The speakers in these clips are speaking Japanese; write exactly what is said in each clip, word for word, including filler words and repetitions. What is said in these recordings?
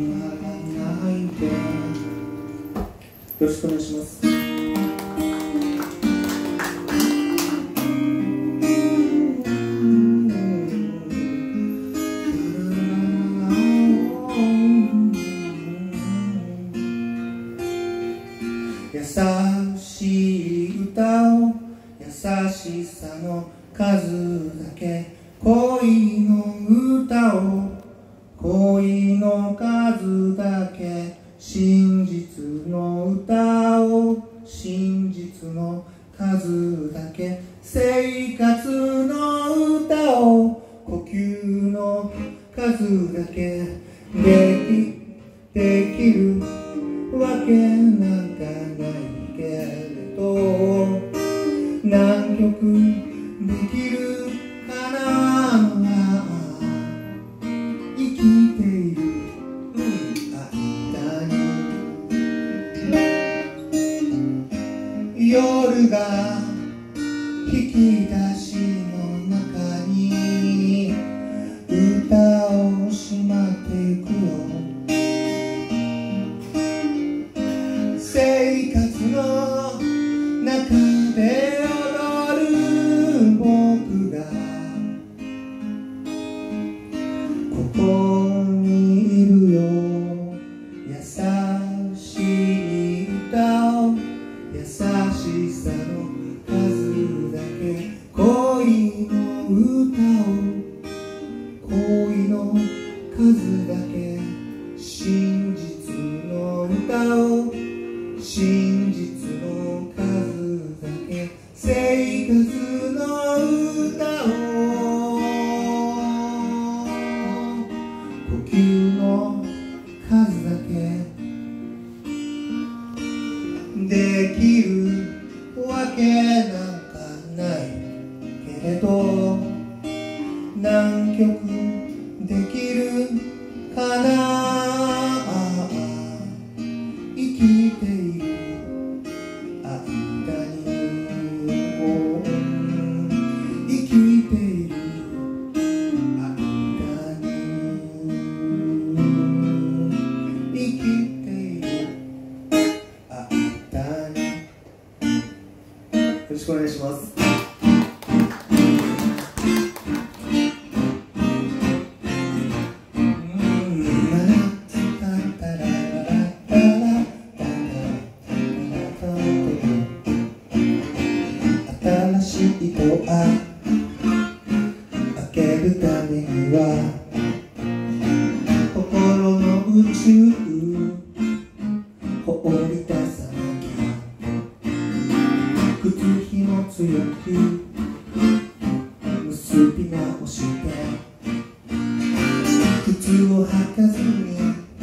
ないで。よろしくお願いします。優しい歌を優しさの数だけ、恋の歌を恋の数だけ、真実の歌を真実の数だけ、生活の歌を呼吸の数だけ、できできるわけなんかないけれど、何曲できるかな。生きている間に、夜が引き出しの中に歌をしまっていくよ。生活の中で踊る僕がここにいるよ。優しい歌を優しさの数だけ、恋の歌を恋の数だけ、真実の歌を真実の数だけ、生活の歌を呼吸の数だけ、できるわけなんかないけれど、何曲できるかな。生きている間に、生きている間に、生きている間に。よろしくお願いします。新しいドア開けるためには、心の宇宙放り出さなきゃ。靴ひも強く結び直して、靴を履かずに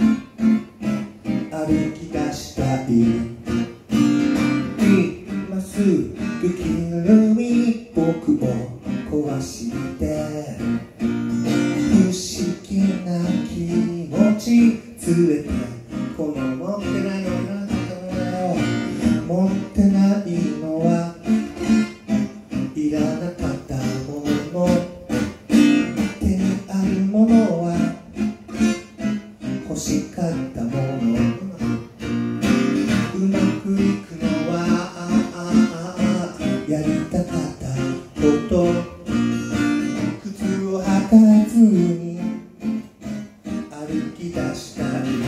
歩き出したい。今すぐ君僕を壊して不思議な気持ち連れて、この持ってないのよ、持ってないのはいらなかったもの、手にあるものは欲しかったもの、うまくいくのはやりたかったこと、靴を履かずに歩き出した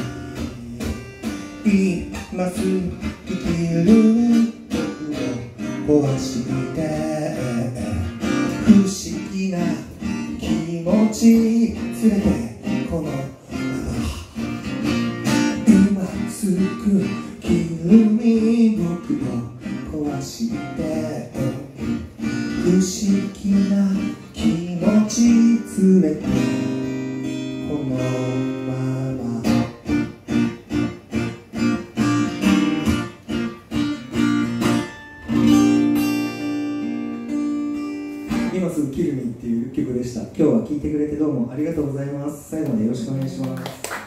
い。今すぐ生きる僕を壊して不思議な気持ち連れて、この今すぐ君僕を壊して不思議な気持ち連れて、このまま今すぐキルミっていう曲でした。今日は聴いてくれてどうもありがとうございます。最後までよろしくお願いします。